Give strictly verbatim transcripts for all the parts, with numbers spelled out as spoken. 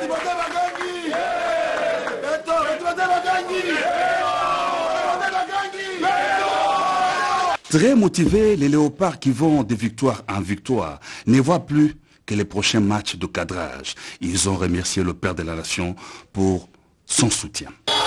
Très motivés, les léopards qui vont de victoire en victoire ne voient plus que les prochains matchs de cadrage. Ils ont remercié le père de la nation pour son soutien.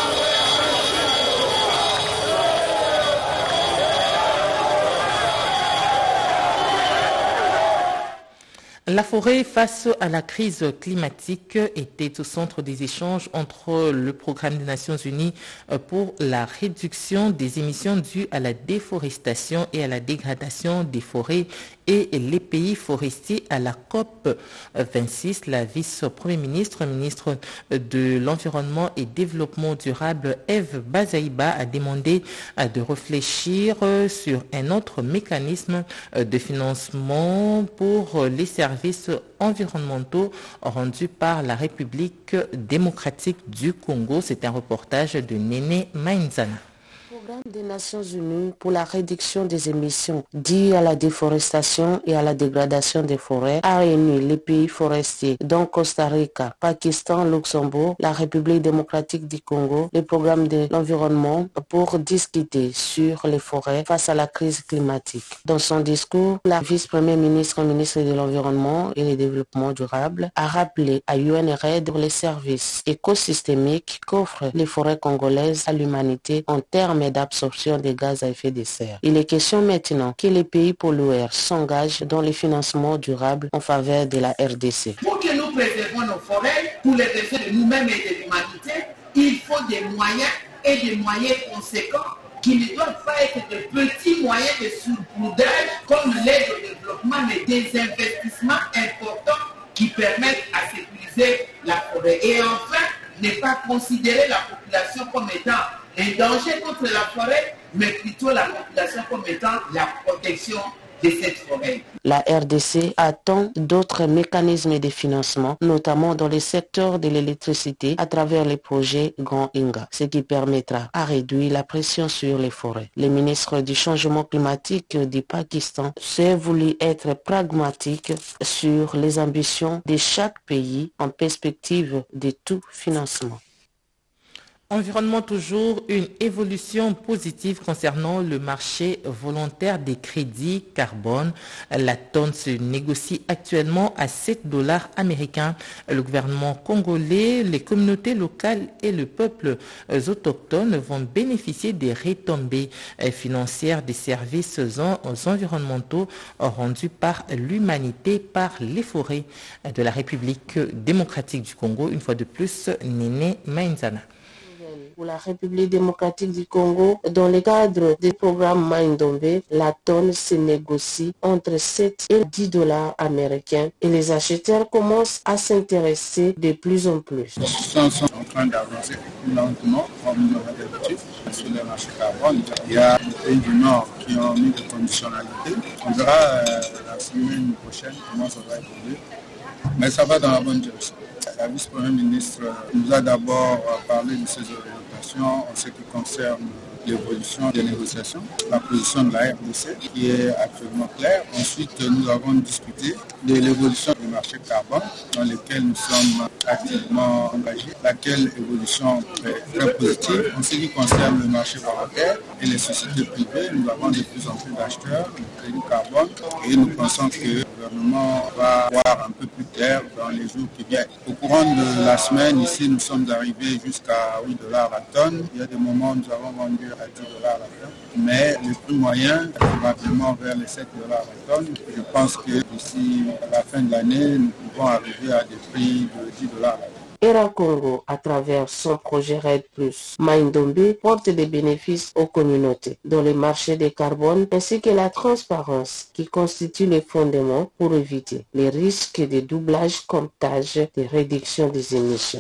La forêt face à la crise climatique était au centre des échanges entre le Programme des Nations Unies pour la réduction des émissions dues à la déforestation et à la dégradation des forêts et les pays forestiers à la COP vingt-six. La vice-première ministre, ministre de l'Environnement et Développement durable, Eve Bazaïba, a demandé de réfléchir sur un autre mécanisme de financement pour les services environnementaux rendus par la République démocratique du Congo. C'est un reportage de Néné Mainzana. Le Programme des Nations Unies pour la réduction des émissions dues à la déforestation et à la dégradation des forêts a réuni les pays forestiers, dont Costa Rica, Pakistan, Luxembourg, la République démocratique du Congo, le Programme de l'environnement pour discuter sur les forêts face à la crise climatique. Dans son discours, la vice-première ministre, ministre de l'Environnement et du Développement durable, a rappelé à U N R E D les services écosystémiques qu'offrent les forêts congolaises à l'humanité en termes d'absorption des gaz à effet de serre. Il est question maintenant que les pays pollueurs s'engagent dans le financement durable en faveur de la R D C. Pour que nous préservions nos forêts, pour les besoins de nous-mêmes et de l'humanité, il faut des moyens et des moyens conséquents qui ne doivent pas être de petits moyens de sauvetage comme l'aide au développement, mais des investissements importants qui permettent à sécuriser la forêt. Et enfin, ne pas considérer la population comme étant un danger contre la forêt, mais plutôt la population comme étant la protection de cette forêt. La R D C attend d'autres mécanismes de financement, notamment dans le secteur de l'électricité à travers les projets Grand Inga, ce qui permettra à réduire la pression sur les forêts. Le ministre du changement climatique du Pakistan s'est voulu être pragmatique sur les ambitions de chaque pays en perspective de tout financement. Environnement toujours, une évolution positive concernant le marché volontaire des crédits carbone. La tonne se négocie actuellement à sept dollars américains. Le gouvernement congolais, les communautés locales et le peuple autochtone vont bénéficier des retombées financières des services environnementaux rendus par l'humanité par les forêts de la République démocratique du Congo. Une fois de plus, Néné Mainzana. Pour la République démocratique du Congo, dans le cadre du programme Maindombe, la tonne se négocie entre sept et dix dollars américains et les acheteurs commencent à s'intéresser de plus en plus. Les gens sont en train d'avancer lentement, comme nous l'avons d'habitude, sur le marché carbone. Il y a des pays du Nord qui ont mis des conditionnalités. On verra euh, la semaine prochaine comment ça va évoluer, mais ça va dans la bonne direction. La vice-première ministre nous a d'abord parlé de ses orientations en ce qui concerne l'évolution des négociations, la position de la R D C qui est actuellement claire. Ensuite, nous avons discuté de l'évolution du marché carbone dans lequel nous sommes activement engagés, laquelle évolution est très positive. En ce qui concerne le marché volontaire et les sociétés privées, nous avons de plus en plus d'acheteurs de crédit carbone et nous pensons que le gouvernement va voir un peu plus clair dans les jours qui viennent. Au courant de la semaine, ici, nous sommes arrivés jusqu'à huit dollars la tonne. Il y a des moments où nous avons vendu à dix dollars la tonne, mais le prix moyen est probablement vers les sept dollars la tonne. Je pense que d'ici la fin de l'année, nous pouvons arriver à des prix de dix dollars la tonne. Era Congo, à travers son projet RED plus, Maindombe porte des bénéfices aux communautés dans le marché des carbone ainsi que la transparence qui constitue le fondement pour éviter les risques de doublage, comptage et de réduction des émissions.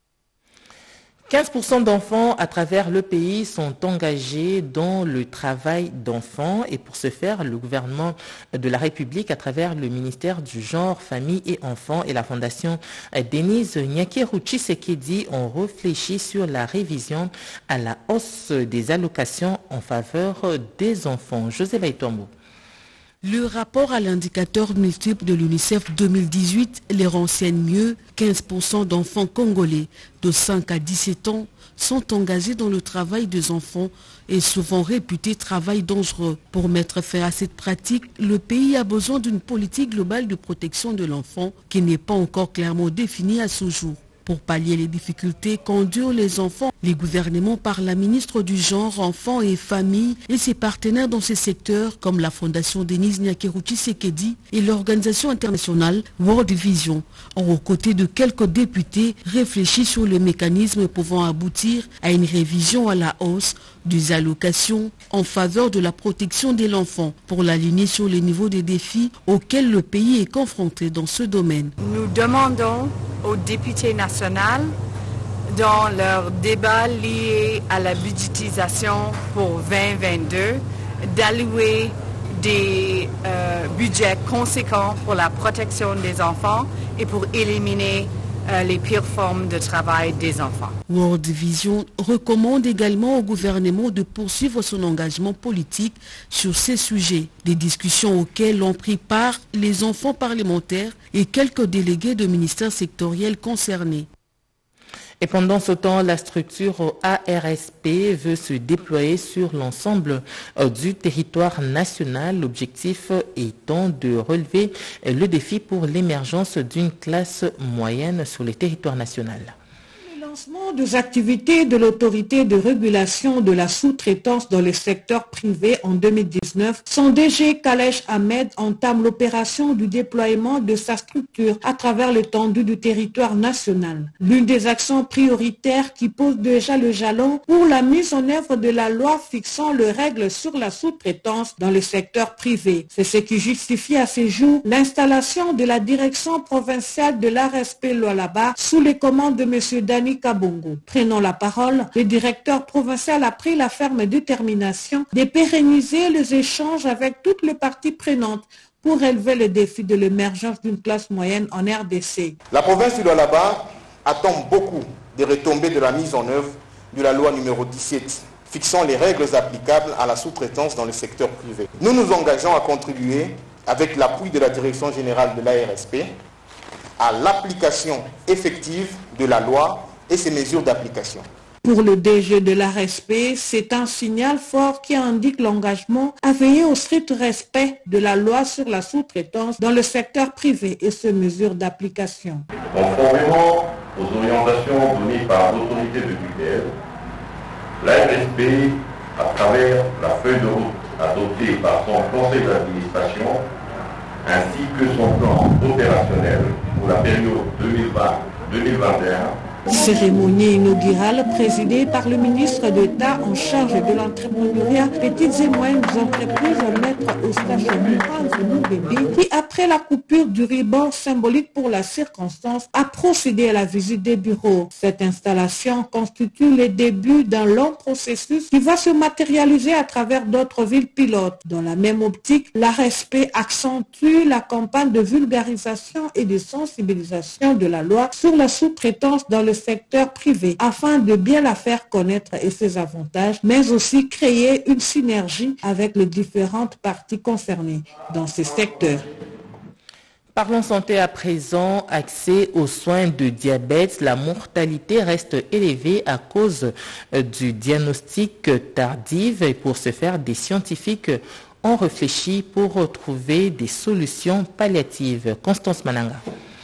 quinze pour cent d'enfants à travers le pays sont engagés dans le travail d'enfants et pour ce faire, le gouvernement de la République à travers le ministère du Genre, Famille et Enfants et la Fondation Denise Nyakeru Tshisekedi ont réfléchi sur la révision à la hausse des allocations en faveur des enfants. José Baïtombo. Le rapport à l'indicateur multiple de l'UNICEF deux mille dix-huit les renseigne mieux. quinze pour cent d'enfants congolais de cinq à dix-sept ans sont engagés dans le travail des enfants et souvent réputés travail dangereux. Pour mettre fin à cette pratique, le pays a besoin d'une politique globale de protection de l'enfant qui n'est pas encore clairement définie à ce jour. Pour pallier les difficultés qu'endurent les enfants, les gouvernements par la ministre du Genre, Enfants et Familles et ses partenaires dans ces secteurs comme la Fondation Denise Nyakeru Tshisekedi et l'organisation internationale World Vision ont aux côtés de quelques députés réfléchi sur les mécanismes pouvant aboutir à une révision à la hausse des allocations en faveur de la protection de l'enfant pour l'aligner sur les niveaux des défis auxquels le pays est confronté dans ce domaine. Nous demandons aux députés nationaux dans leur débat lié à la budgétisation pour vingt vingt-deux d'allouer des euh, budgets conséquents pour la protection des enfants et pour éliminer euh, les pires formes de travail des enfants. World Vision recommande également au gouvernement de poursuivre son engagement politique sur ces sujets, des discussions auxquelles ont pris part les enfants parlementaires et quelques délégués de ministères sectoriels concernés. Et pendant ce temps, la structure A R S P veut se déployer sur l'ensemble du territoire national, l'objectif étant de relever le défi pour l'émergence d'une classe moyenne sur le territoire national. Le lancement des activités de l'autorité de régulation de la sous-traitance dans le secteur privé en deux mille dix-neuf, son D G Kalesh Ahmed entame l'opération du déploiement de sa structure à travers l'étendue du territoire national. L'une des actions prioritaires qui pose déjà le jalon pour la mise en œuvre de la loi fixant les règles sur la sous-traitance dans le secteur privé. C'est ce qui justifie à ce jour l'installation de la direction provinciale de l'A R S P Lualaba sous les commandes de M. Dani Kabongo. Prenant la parole, le directeur provincial a pris la ferme détermination de pérenniser les échanges avec toutes les parties prenantes pour relever le défi de l'émergence d'une classe moyenne en R D C. La province du Lualaba attend beaucoup des retombées de la mise en œuvre de la loi numéro dix-sept fixant les règles applicables à la sous-traitance dans le secteur privé. Nous nous engageons à contribuer, avec l'appui de la Direction générale de l'A R S P, à l'application effective de la loi et ses mesures d'application. Pour le D G de l'A R S P, c'est un signal fort qui indique l'engagement à veiller au strict respect de la loi sur la sous-traitance dans le secteur privé et ses mesures d'application. Conformément aux orientations données par l'autorité de tutelle, l'A R S P, à travers la feuille de route adoptée par son conseil d'administration, ainsi que son plan opérationnel pour la période deux mille vingt deux mille vingt et un, cérémonie inaugurale présidée par le ministre d'État en charge de l'entrepreneuriat, petites et moyennes entreprises, maître Eustache Moubébé, qui après la coupure du ruban symbolique pour la circonstance a procédé à la visite des bureaux. Cette installation constitue le début d'un long processus qui va se matérialiser à travers d'autres villes pilotes. Dans la même optique, l'A R S P accentue la campagne de vulgarisation et de sensibilisation de la loi sur la sous-traitance dans le secteur privé afin de bien la faire connaître et ses avantages, mais aussi créer une synergie avec les différentes parties concernées dans ce secteur. Parlons santé à présent, accès aux soins de diabète. La mortalité reste élevée à cause du diagnostic tardif et pour ce faire, des scientifiques ont réfléchi pour trouver des solutions palliatives. Constance Mananga.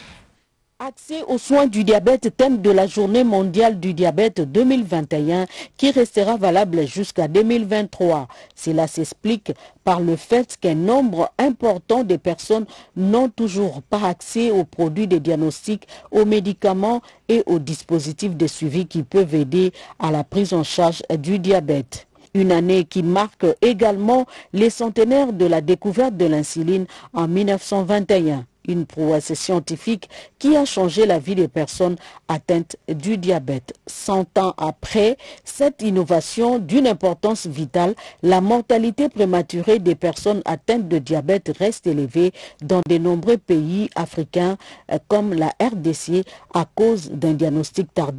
Accès aux soins du diabète, thème de la journée mondiale du diabète deux mille vingt et un qui restera valable jusqu'à deux mille vingt-trois. Cela s'explique par le fait qu'un nombre important de personnes n'ont toujours pas accès aux produits de diagnostic, aux médicaments et aux dispositifs de suivi qui peuvent aider à la prise en charge du diabète. Une année qui marque également les centenaires de la découverte de l'insuline en mille neuf cent vingt et un. Une prouesse scientifique qui a changé la vie des personnes atteintes du diabète. Cent ans après, cette innovation d'une importance vitale, la mortalité prématurée des personnes atteintes de diabète reste élevée dans de nombreux pays africains comme la R D C à cause d'un diagnostic tardif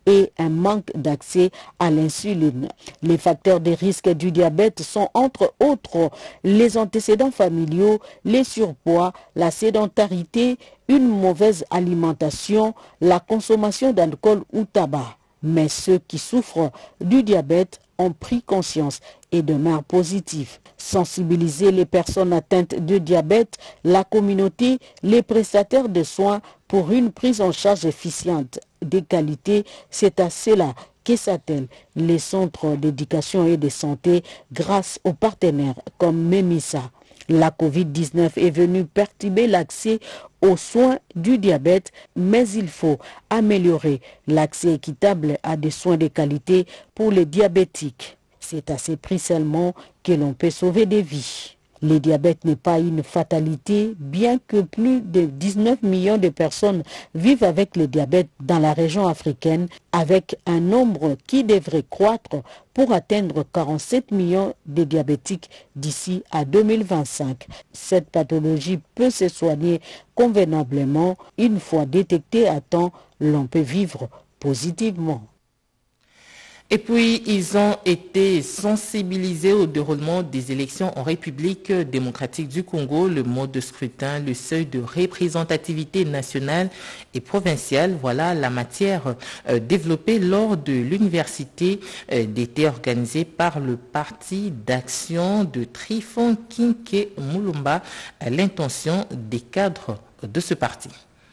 et un manque d'accès à l'insuline. Les facteurs de risque du diabète sont entre autres les antécédents familiaux, les surpoids, la sédentarité, une mauvaise alimentation, la consommation d'alcool ou tabac. Mais ceux qui souffrent du diabète ont pris conscience et demeurent positifs. Sensibiliser les personnes atteintes de diabète, la communauté, les prestataires de soins pour une prise en charge efficiente de qualité, c'est à cela que s'attellent les centres d'éducation et de santé grâce aux partenaires comme MEMISA. La covid dix-neuf est venue perturber l'accès aux soins du diabète, mais il faut améliorer l'accès équitable à des soins de qualité pour les diabétiques. C'est à ces prix seulement que l'on peut sauver des vies. Le diabète n'est pas une fatalité, bien que plus de dix-neuf millions de personnes vivent avec le diabète dans la région africaine, avec un nombre qui devrait croître pour atteindre quarante-sept millions de diabétiques d'ici à deux mille vingt-cinq. Cette pathologie peut se soigner convenablement. Une fois détectée à temps, l'on peut vivre positivement. Et puis, ils ont été sensibilisés au déroulement des élections en République démocratique du Congo, le mode de scrutin, le seuil de représentativité nationale et provinciale. Voilà la matière euh, développée lors de l'université euh, d'été organisée par le Parti d'action de Trifon Kinke Mulumba à l'intention des cadres de ce parti.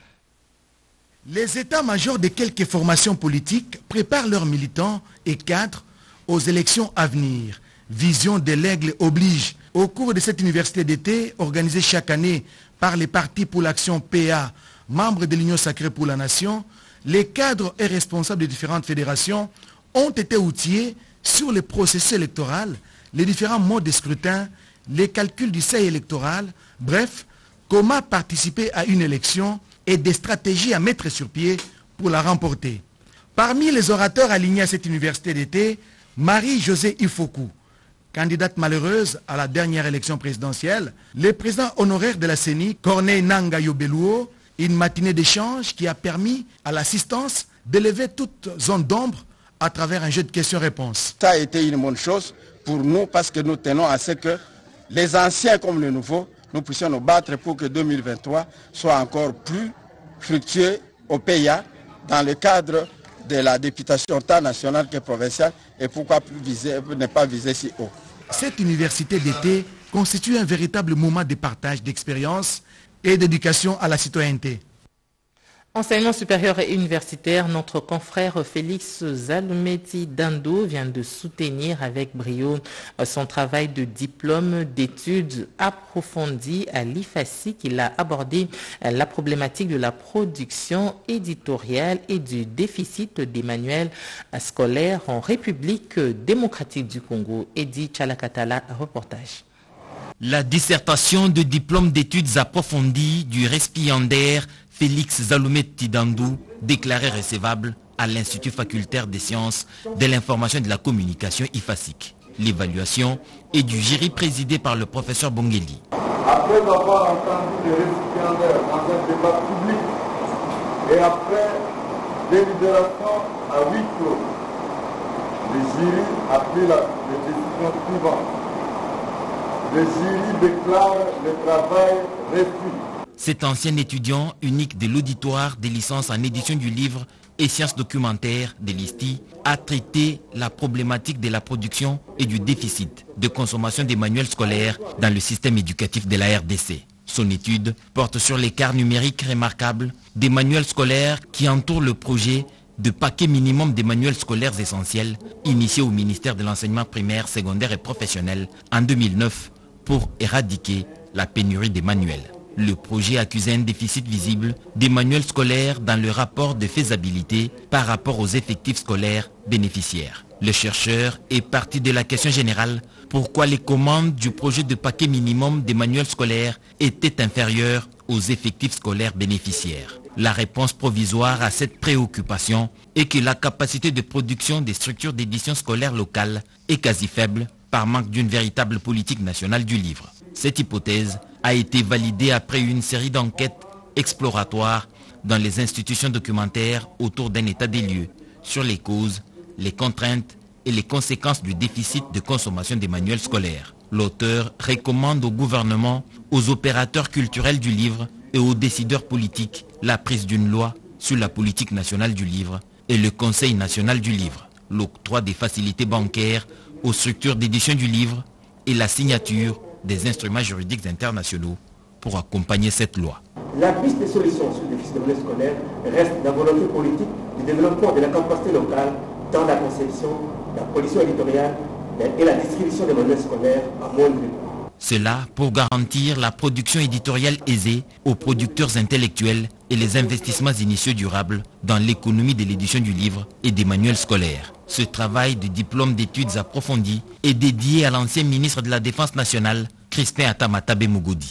Les états-majors de quelques formations politiques préparent leurs militants et cadres aux élections à venir. Vision de l'aigle oblige. Au cours de cette université d'été, organisée chaque année par les partis pour l'action P A, membres de l'Union sacrée pour la nation, les cadres et responsables de différentes fédérations ont été outillés sur le processus électoral, les différents modes de scrutin, les calculs du seuil électoral, bref, comment participer à une élection et des stratégies à mettre sur pied pour la remporter. Parmi les orateurs alignés à cette université d'été, Marie-Josée Ifoku, candidate malheureuse à la dernière élection présidentielle, le président honoraire de la C E N I, Corneille Nangaa Yobbeluo, une matinée d'échange qui a permis à l'assistance d'élever toute zone d'ombre à travers un jeu de questions-réponses. Ça a été une bonne chose pour nous parce que nous tenons à ce que les anciens comme les nouveaux, nous puissions nous battre pour que deux mille vingt-trois soit encore plus fructueux au P I A dans le cadre de la députation tant nationale que provinciale et pourquoi plus viser, ne pas viser si haut. Cette université d'été constitue un véritable moment de partage d'expérience et d'éducation à la citoyenneté. Enseignement supérieur et universitaire, notre confrère Félix Zalumeti Dando vient de soutenir avec brio son travail de diplôme d'études approfondies à l'I F A S I. Il a abordé la problématique de la production éditoriale et du déficit des manuels scolaires en République démocratique du Congo. Edi Chalakatala, reportage. La dissertation de diplôme d'études approfondies du récipiendaire Félix Zalumeti Dando, déclaré recevable à l'Institut facultaire des sciences de l'information et de la communication I F A S I C. L'évaluation est du jury présidé par le professeur Bongeli. Après avoir entendu les récipiendaires dans un débat public et après délibération à huis clos, le jury a pris la décision suivante. Le jury déclare le travail reçu. Cet ancien étudiant unique de l'auditoire des licences en édition du livre et sciences documentaires de l'I S T I a traité la problématique de la production et du déficit de consommation des manuels scolaires dans le système éducatif de la R D C. Son étude porte sur l'écart numérique remarquable des manuels scolaires qui entourent le projet de paquet minimum des manuels scolaires essentiels initié au ministère de l'enseignement primaire, secondaire et professionnel en deux mille neuf pour éradiquer la pénurie des manuels. Le projet accusait un déficit visible des manuels scolaires dans le rapport de faisabilité par rapport aux effectifs scolaires bénéficiaires. Le chercheur est parti de la question générale pourquoi les commandes du projet de paquet minimum des manuels scolaires étaient inférieures aux effectifs scolaires bénéficiaires. La réponse provisoire à cette préoccupation est que la capacité de production des structures d'édition scolaire locales est quasi faible par manque d'une véritable politique nationale du livre. Cette hypothèse a été validée après une série d'enquêtes exploratoires dans les institutions documentaires autour d'un état des lieux sur les causes, les contraintes et les conséquences du déficit de consommation des manuels scolaires. L'auteur recommande au gouvernement, aux opérateurs culturels du livre et aux décideurs politiques la prise d'une loi sur la politique nationale du livre et le Conseil national du livre, l'octroi des facilités bancaires aux structures d'édition du livre et la signature des instruments juridiques internationaux pour accompagner cette loi. La piste de solution sur le déficit de manuels scolaires reste la volonté politique du développement de la capacité locale dans la conception, la production éditoriale et la distribution des manuels scolaires à moindre coût. Cela pour garantir la production éditoriale aisée aux producteurs intellectuels et les investissements initiaux durables dans l'économie de l'édition du livre et des manuels scolaires. Ce travail de diplôme d'études approfondies est dédié à l'ancien ministre de la Défense nationale, Crispin Atamatabe Mugodi.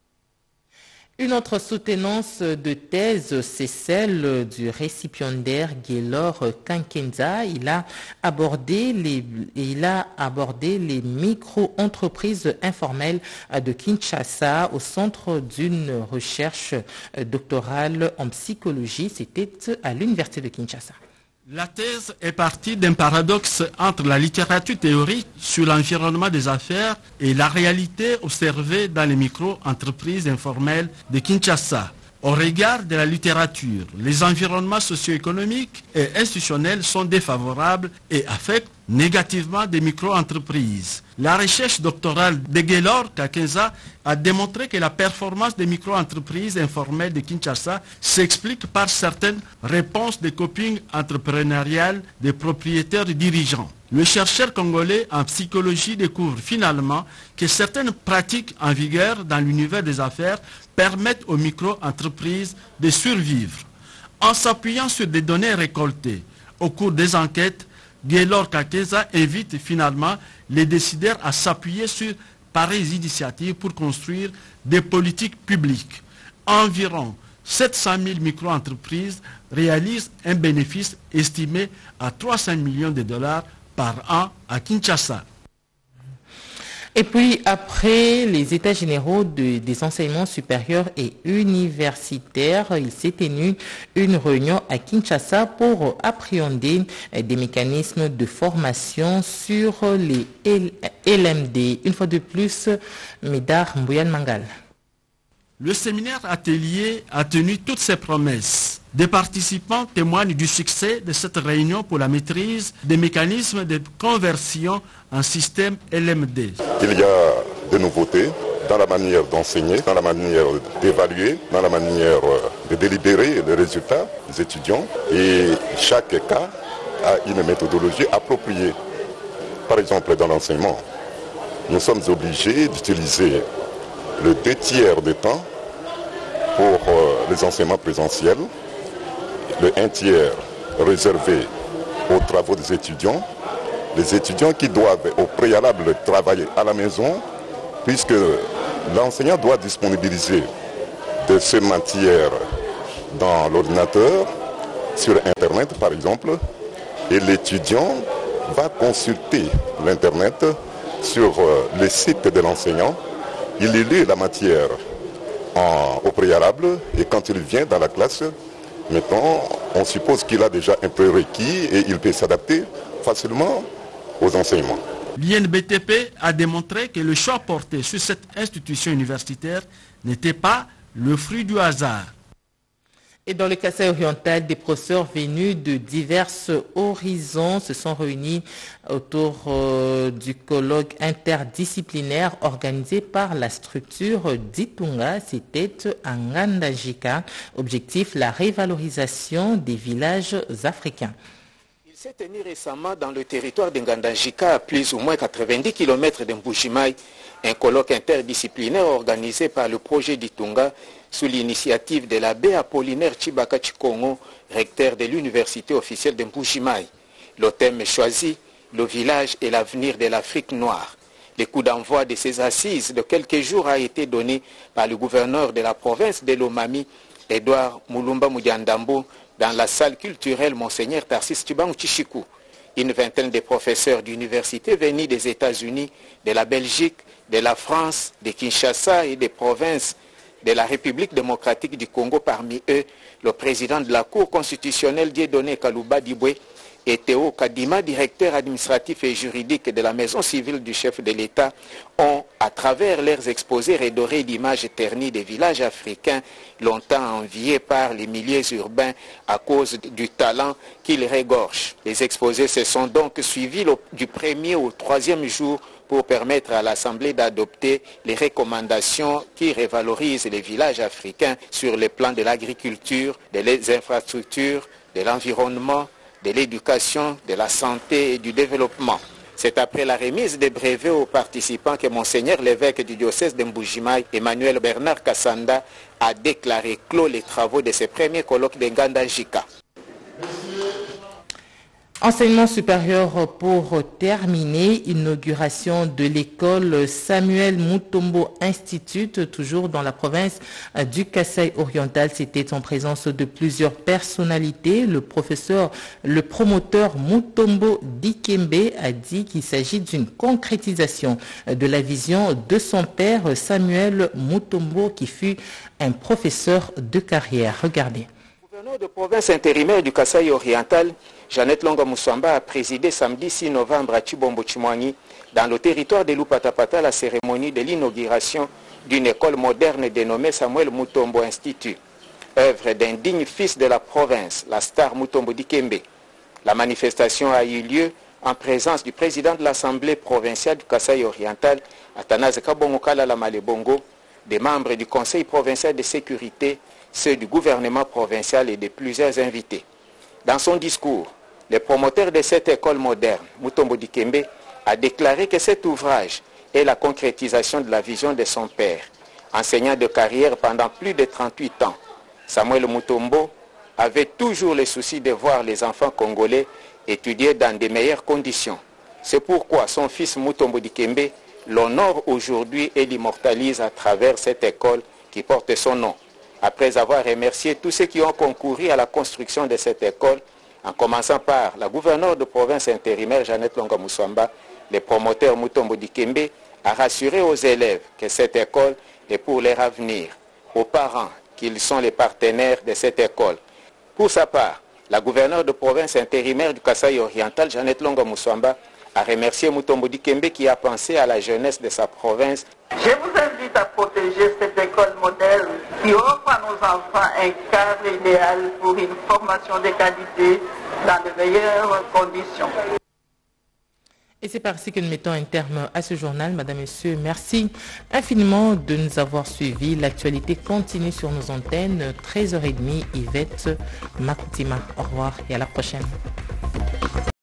Une autre soutenance de thèse, c'est celle du récipiendaire Gaylor Kankenza. Il a abordé les, il a abordé les micro-entreprises informelles de Kinshasa au centre d'une recherche doctorale en psychologie. C'était à l'université de Kinshasa. La thèse est partie d'un paradoxe entre la littérature théorique sur l'environnement des affaires et la réalité observée dans les micro-entreprises informelles de Kinshasa. Au regard de la littérature, les environnements socio-économiques et institutionnels sont défavorables et affectent négativement des micro-entreprises. La recherche doctorale de Gaylor Kankenza a démontré que la performance des micro-entreprises informelles de Kinshasa s'explique par certaines réponses de coping entrepreneurial des propriétaires et dirigeants. Le chercheur congolais en psychologie découvre finalement que certaines pratiques en vigueur dans l'univers des affaires permettent aux micro-entreprises de survivre. En s'appuyant sur des données récoltées au cours des enquêtes, Gaylor Kankenza invite finalement les décideurs à s'appuyer sur pareilles initiatives pour construire des politiques publiques. Environ sept cent mille micro-entreprises réalisent un bénéfice estimé à trois cents millions de dollars par an à Kinshasa. Et puis, après les états généraux de, des enseignements supérieurs et universitaires, il s'est tenu une réunion à Kinshasa pour appréhender des mécanismes de formation sur les L M D. Une fois de plus, Médard Mbouyan Mangal. Le séminaire atelier a tenu toutes ses promesses. Des participants témoignent du succès de cette réunion pour la maîtrise des mécanismes de conversion en système L M D. Il y a des nouveautés dans la manière d'enseigner, dans la manière d'évaluer, dans la manière de délibérer les résultats des étudiants. Et chaque cas a une méthodologie appropriée. Par exemple, dans l'enseignement, nous sommes obligés d'utiliser le deux tiers du temps pour les enseignements présentiels, le un tiers réservé aux travaux des étudiants, les étudiants qui doivent au préalable travailler à la maison, puisque l'enseignant doit disponibiliser de ces matières dans l'ordinateur, sur Internet par exemple, et l'étudiant va consulter l'Internet sur le site de l'enseignant. Il lit la matière en, au préalable et quand il vient dans la classe, maintenant, on suppose qu'il a déjà un prérequis et il peut s'adapter facilement aux enseignements. L'I N B T P a démontré que le choix porté sur cette institution universitaire n'était pas le fruit du hasard. Et dans le Kasaï oriental, des professeurs venus de divers horizons se sont réunis autour euh, du colloque interdisciplinaire organisé par la structure d'Itunga. C'était à Ngandajika. Objectif, la révalorisation des villages africains. Il s'est tenu récemment dans le territoire de Ngandajika, à plus ou moins quatre-vingt-dix kilomètres de Mbujimaï, un colloque interdisciplinaire organisé par le projet d'Itunga sous l'initiative de l'abbé Apollinaire Chibaka Chikongo, recteur de l'université officielle de Mbujimaï. Le thème choisi, le village et l'avenir de l'Afrique noire. Le coup d'envoi de ces assises de quelques jours a été donné par le gouverneur de la province de Lomami, Edouard Mulumba Mudiandambo, dans la salle culturelle Monseigneur Tarsis Tibang Chichikou. Une vingtaine de professeurs d'université venus des États-Unis, de la Belgique, de la France, de Kinshasa et des provinces de la République démocratique du Congo, parmi eux le président de la Cour constitutionnelle Dieudonné Kalouba Diboué, et Théo Kadima, directeur administratif et juridique de la maison civile du chef de l'État, ont, à travers leurs exposés, redoré l'image ternie des villages africains, longtemps enviés par les milieux urbains à cause du talent qu'ils regorgent. Les exposés se sont donc suivis du premier au troisième jour pour permettre à l'Assemblée d'adopter les recommandations qui revalorisent les villages africains sur le plan de l'agriculture, des infrastructures, de l'environnement, de l'éducation, de la santé et du développement. C'est après la remise des brevets aux participants que Monseigneur l'évêque du diocèse de Mbujimaï, Emmanuel Bernard Kassanda, a déclaré clos les travaux de ce premier colloque de Nganda-Njika. Enseignement supérieur pour terminer, inauguration de l'école Samuel Mutombo Institute, toujours dans la province du Kasaï oriental. C'était en présence de plusieurs personnalités. Le professeur, le promoteur Mutombo Dikembe a dit qu'il s'agit d'une concrétisation de la vision de son père Samuel Mutombo, qui fut un professeur de carrière. Regardez. Le gouverneur de province intérimaire du Kasaï oriental, Jeannette Longa Moussamba, a présidé samedi six novembre à Chibombo Chimwangi, dans le territoire de Lupatapata, la cérémonie de l'inauguration d'une école moderne dénommée Samuel Mutombo Institute, œuvre d'un digne fils de la province, la star Mutombo Dikembe. La manifestation a eu lieu en présence du président de l'Assemblée provinciale du Kasaï oriental, Athanase Kabongokala Lamalebongo, des membres du Conseil provincial de sécurité, ceux du gouvernement provincial et de plusieurs invités. Dans son discours, le promoteur de cette école moderne, Mutombo Dikembe, a déclaré que cet ouvrage est la concrétisation de la vision de son père. Enseignant de carrière pendant plus de trente-huit ans, Samuel Mutombo avait toujours le souci de voir les enfants congolais étudier dans de meilleures conditions. C'est pourquoi son fils Mutombo Dikembe l'honore aujourd'hui et l'immortalise à travers cette école qui porte son nom. Après avoir remercié tous ceux qui ont concouru à la construction de cette école, en commençant par la gouverneure de province intérimaire Jeannette Longa Moussamba, le promoteur Mutombo Dikembe a rassuré aux élèves que cette école est pour leur avenir, aux parents qu'ils sont les partenaires de cette école. Pour sa part, la gouverneure de province intérimaire du Kasaï oriental, Jeannette Longa Moussamba, a remercié Mutombo Dikembe qui a pensé à la jeunesse de sa province. Je vous invite à protéger cette école moderne qui offre à nos enfants un cadre idéal pour une formation de qualité dans de meilleures conditions. Et c'est par ici que nous mettons un terme à ce journal. Madame, Messieurs, merci infiniment de nous avoir suivis. L'actualité continue sur nos antennes. treize heures trente, Yvette Makoutima. Au revoir et à la prochaine.